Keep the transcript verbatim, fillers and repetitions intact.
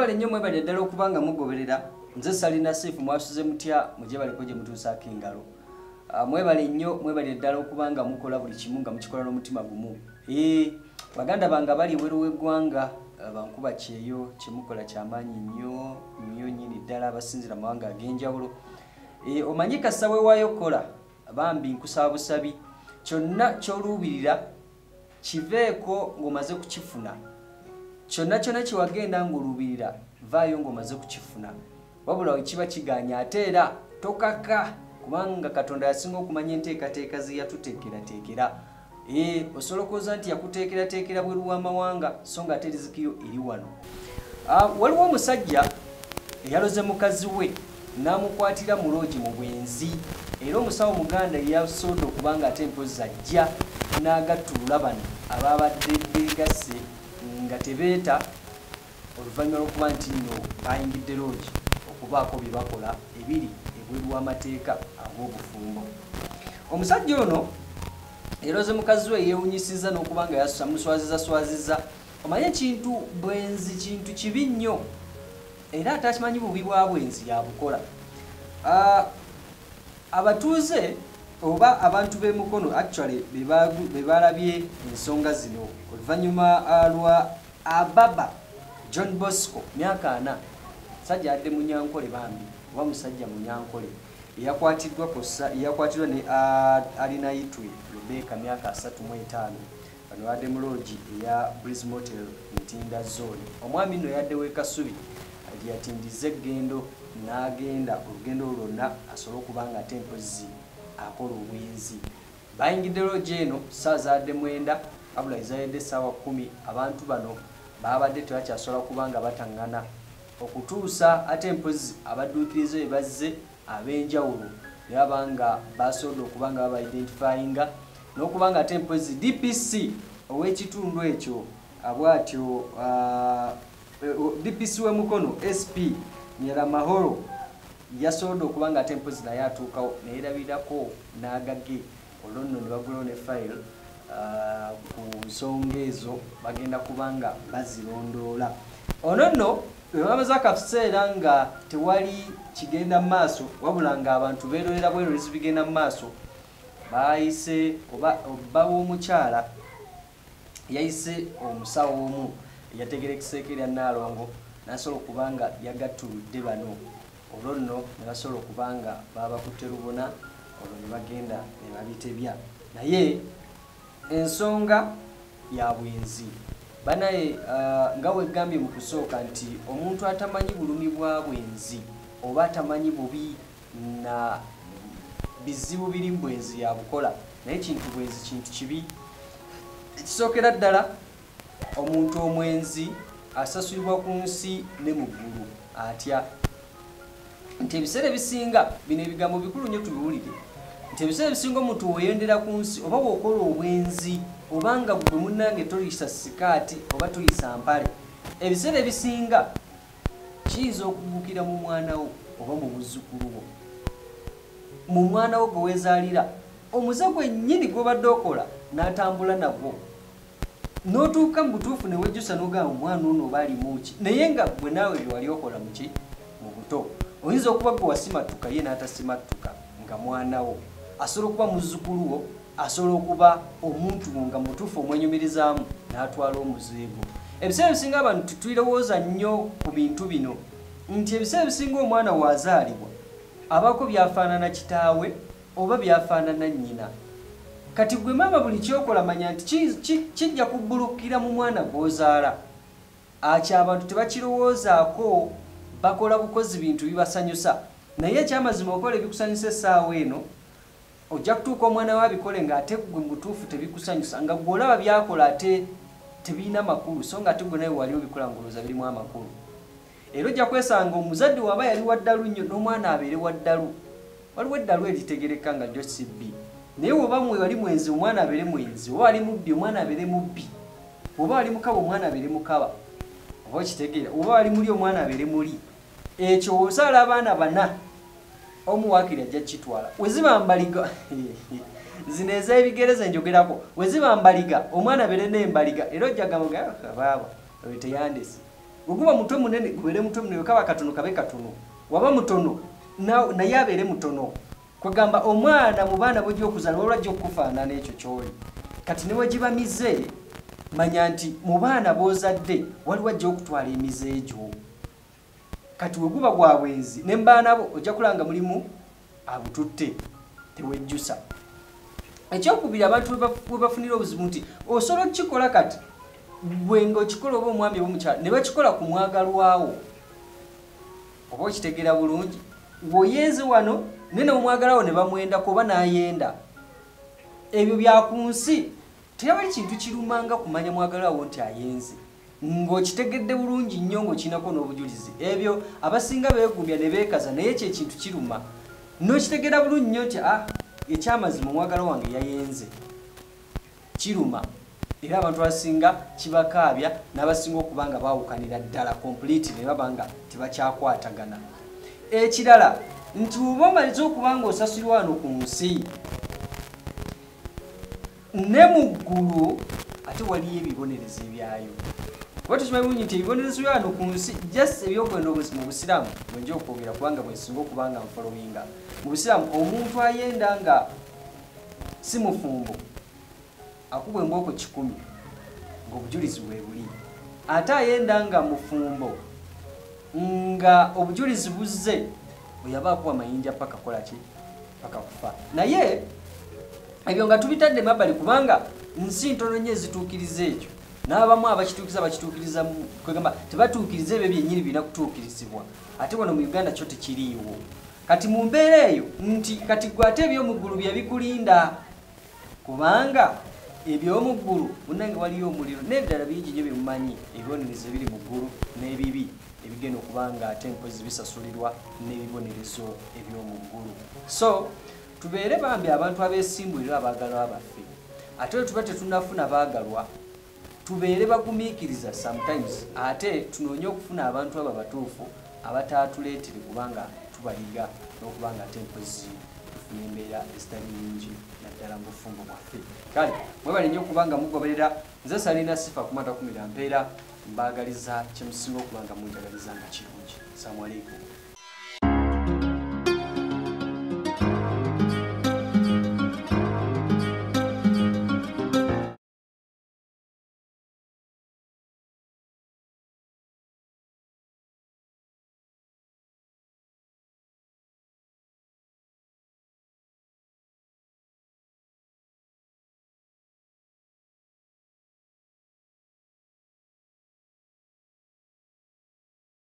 mwebale nnyo mwebale ddala okubanga mugoberera nze Salina Seif mwasuze mutya muje baliko gye mutuusaako engalo. Uh, mwebale nnyo mwebale ddala okubanga mukola buli kimu nga mukikola n'omutima gumu. Eh, baganda banga bali weru w'eggwanga bankuba kyeyo kimukola kyamaanyi nnyo nnyo nnyini ddala abasinzira mawanga ag'enjawulo. Eh, omanyi kasawe waayo kola bambi nkusaba busabi kyonna ky'oluubirira kiveeko ng'omaze kukifuna. Kyonna kyonna kiwagenda ng'oluubirira vaayo ng'omaze kukifuna. Wabula wekiba kiganya ate era tokaka kubanga Katonda yasinga okumanya enteekateeka ze yatuteekerateekera. Eh, osobola okwoza nti yakuteekerateekera bweru w'amawanga so nga ate rizikiro eri wano. Uh, waliwo omusajja eyaloze mukazi we n'amukwatira mu loogi mu bwenzi era omusawo muganda yasoodde okubanga ate mpozi ajja n'agattulula bano abaabadde beegasse nga tebeeta oluvannyuma lw'okuba nti nno bayingidde loogi okubaako bye bakola ebiri ebweru w'amateeka ag'obufumbo. Omusajja ono eroze mukazi we yeewunyisiza n'okubanga yamuswaziza swaziza. Omanye ekintu bwenzi kintu kibi nnyo era atakimanyi bubi bwa bwenzi yabukola. Uh, abatuuze oba abantu b'emukono actually be balabye ensonga zino oluvannyuma lwa Ababa John Bosco myaka ana sajja adde Munyankole bambi oba musajja Munyankole eyakwatiddwa kosa eyakwatiddwa ne uh, alina yitwe Rebecca myaka asatu mu etaano bano adde mu loogi eya Breeze Motel Ntinda Zone. Omwami nno yadde w'e Kasubi yatindiza eggendo n'agenda olugendo lwonna asobole okubanga ate mpozi akola obwenzi. Bayingidde loogi eno ssaawa zadde mwenda wabula ezayedde essaawa kkumi. Abantu bano baabadde tebakyasobola kubanga bataŋŋana okutuusa ate mpozi abadduukirize be bazze ab'enjawulo ne babanga basobodde okubanga baba identifyinga n'okubanga ate mpozi D P C ow'ekitundu ekyo abwatyo uh, D P C w'emukono S P Nyiramahoro yasobodde okubanga ate mpozi naye atuukawo neerabirako n'agage olwo nno ne bagulawo ne fayiro uh, ku nsonga ezo bagenda kubanga bazirondoola. Ono nno bamaze akaseera nga tewali kigenda mu maaso wabula nga abantu beerolera bwerolezi bigenda mu maaso bayise oba bba w'omukyala yayise omusawo omu yategerekiseeko erya Naalongo n'asobola okubanga yagattuludde bano olwo nno ne basobola okubanga babakutte lubona olwo ne bagenda ne babitebya naye ensonga ya bwenzi banaye uh, nga wegambye mu kusooka nti omuntu atamanyi bulumi bwa bwenzi oba atamanyi bubi na bizibu biri mu bwenzi yabukola naye kintu bwenzi kintu kibi. Ekisookera ddala omuntu omwenzi asasulibwa ku nsi ne mu ggulu atya nti ebiseera ebisinga bino ebigambo bikulu nnyo tubiwulire nti ebiseera ebisinga omuntu weyendera ku nsi oba bw'okola obwenzi obanga gwe munnange toliyisa sikaati oba toyisa mpale ebiseera ebisinga kiyinza okugukira mu mwana wo oba mu muzzukulu wo mu mwana wo gwe weezaalira omuze gwennyini gw'obadde okola n'atambula nagwo n'otuuka mu butuufu ne wejjusa n'ogamba omwana ono oba alimu ki naye nga gwe naawe bye wali okola mu ki mu buto oyinza okuba gwe wasimattuka ye n'atasimattuka nga mwana wo asobola okuba muzzukulu wo asobola okuba omuntu nga mutuufu omwenyumirizaamu n'atwala omuzeego. Ebiseera ebisinga abantu tulowooza nnyo ku bintu bino nti ebiseera ebisinga omwana waazaalibwa abaako byafaanana kitaawe oba byafaanana nnyina. Kati gwe maama buli kyokola manya nti kijja kubbulukira mu mwana gw'ozaala. Akyo abantu tebakirowoozaako bakola bukozi bintu bibasanyusa naye ekyamazima okola ebikusanyusa essaawa eno ojja kutuuka omwana we abikole ng'ate gwe mutuufu tebikusanyusa nga gw'olaba byakola ate tebirina makulu so nga ate gwe nawe wali obikola ng'olowooza birimu amakulu. Era ojja kwesanga omuzadde waba yali waddalu nnyo n'omwana abeere waddalu. Waliwo eddalu eritegereka nga lyo si bbi naye oba mwe wali mwenzi omwana abeere mwenzi oba wali mubbi omwana abeere mubbi oba wali mukaba omwana abeere mukaba oba okitegeera oba wali muli omwana abeere muli. Ekyo ozaala abaana bana omu waakiri ajja kitwala weziba mbaliga zino ez'ebigereza enjogerako weziba mbaliga omwana abeere n'embaliga era ojja gamba baaba oyo teyandese Oguba muto munene gwere muto munene kaba katono kabe katono. Waba mutono na naye abeere mutono. Kwagamba omwana mu baana bojja okuzala olwajja okufaanana ekyo kyoli. Kati ne wagibamize manya nti mu baana b'ozadde waliwo ajja okutwala emize egyo. Kati we guba gwa bwenzi ne mbaana bo ojja kulanga mulimu abututte tewejjusa. Ekyokubiri abantu bwe bafunira obuzibu nti osobola okukikola kati bwe ng'okikola oba omwami omukyala ne bakikola ku mwagalwawo. Oba okitegeera bulungi ng'oyenze wano nene omwagalwawo ne bamwendako oba n'ayenda. Ebyo bya ku nsi tewali kintu kirumanga kumanya mwagalwawo nti ayenze. Ng'okitegedde bulungi nnyo ng'okinako n'obujulizi. Ebyo abasinga beegumbya ne beekaza naye ekyo ekintu kiruma. N'okitegeera bulungi nnyo nti ah ekyamazima omwagala wange yayenze. Kiruma. Era abantu abasinga kibakaabya n'abasinga okubanga baawukanira ddala complete ne babanga tebakyakwatagana. Ekirala nti oba omaliza okubanga osasulwa wano ku nsi ne mu ggulu ate waliyo ebibonerezo ebyayo. Kuba tukimanyi bulungi nti ebibonerezo bya wano ku nsi just ebyokwenda obuzimu mu Busiraamu bwenja okwogera kubanga bwensinga okubanga nfolowinga. Mu Busiraamu omuntu ayenda nga si mufumbo akubwa emboko kikumi ng'obujulizi bwe buli. Ate ayenda nga mufumbo nga obujulizi buzze oyaba akuwa mayinja paka kola ki paka kufa. Naye ebyo nga tubitadde mabbali kubanga nsi ntono nnyo ezituukiriza ekyo. N'abamu abakituukiriza bakituukiriza kwegamba tebatuukiriza ebyo byennyini birina kutuukirizibwa. Ate wano mu Uganda kyo tekiriiwo. Kati mu mbeera eyo nti kati gwe ate ebyomuggulu bye bikulinda kubanga ebyomuggulu munnange waliyo omuliro n'ebirala bingi nnyo byemumanyi ebibonerezo ebiri mu ggulu n'ebibi ebigenda okubanga ate empozi bisasulirwa n'ebibonerezo eby'omu ggulu. So tubeere bambi abantu abeesimbulira abaagalwa baffe. Ate bwe tuba tetunnafuna baagalwa tubeere bagumiikiriza sometimes ate tunoonye okufuna abantu abo abatuufu abataatuleetere kubanga tubayiga n'okubanga ate empozi tufuna embeera ezitali nnyingi naddala mu bufumbo bwaffe. Kale mwebale nnyo okubanga mugoberera. Nze Salina Sifa kumata kumira mpeera mbaagaliza kyemusinga okubanga munjagaliza nga kirungi. Assalamu alaikum.